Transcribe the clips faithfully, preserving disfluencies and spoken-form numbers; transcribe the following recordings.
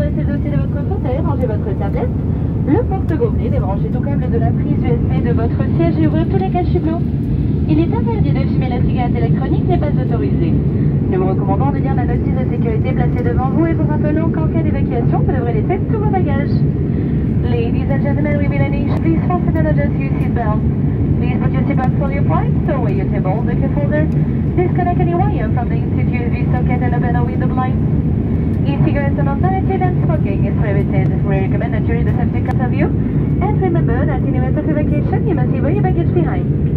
redressez le dossier de votre fauteuil, rangez votre tablette, le porte-gobelet, débranchez tout câble de la prise U S B de votre siège et ouvrez tous les caches hublots. Il est interdit de fumer la cigarette électronique, n'est pas autorisé. Nous vous recommandons de lire la notice de sécurité placée devant vous et vous rappelons qu'en cas d'évacuation, vous devrez laisser tous vos bagages. Ladies and gentlemen, we will unleash. Please fasten and adjust your seatbelt. Please put your seatbelt fully upright, stow away your table, the key holder. Disconnect any wire from the inside U S B socket and open the window blind. E-cigarettes are not permitted and smoking is prohibited. We recommend that you read the safety cards of you. And remember that in event of evacuation, you must leave all your baggage behind.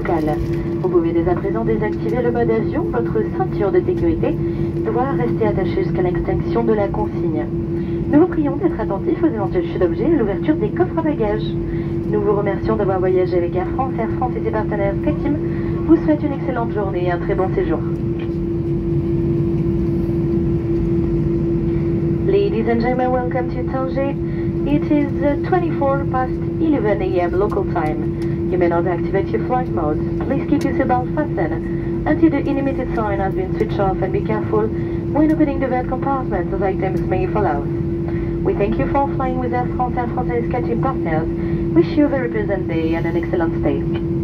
locales. Vous pouvez dès à présent désactiver le mode avion. Votre ceinture de sécurité doit rester attachée jusqu'à l'extinction de la consigne. Nous vous prions d'être attentifs aux éventuelles chutes d'objets et l'ouverture des coffres à bagages. Nous vous remercions d'avoir voyagé avec Air France. Air France et ses partenaires SkyTeam vous souhaitent une excellente journée et un très bon séjour. Ladies and gentlemen, welcome to Tanger. It is uh, twenty-four past eleven a m local time. You may not activate your flight mode. Please keep your seatbelt fastened until the illuminated sign has been switched off, and be careful when opening the vent compartments as items may fall out. We thank you for flying with Air France, Air France and SkyTeam partners. Wish you a very pleasant day and an excellent stay.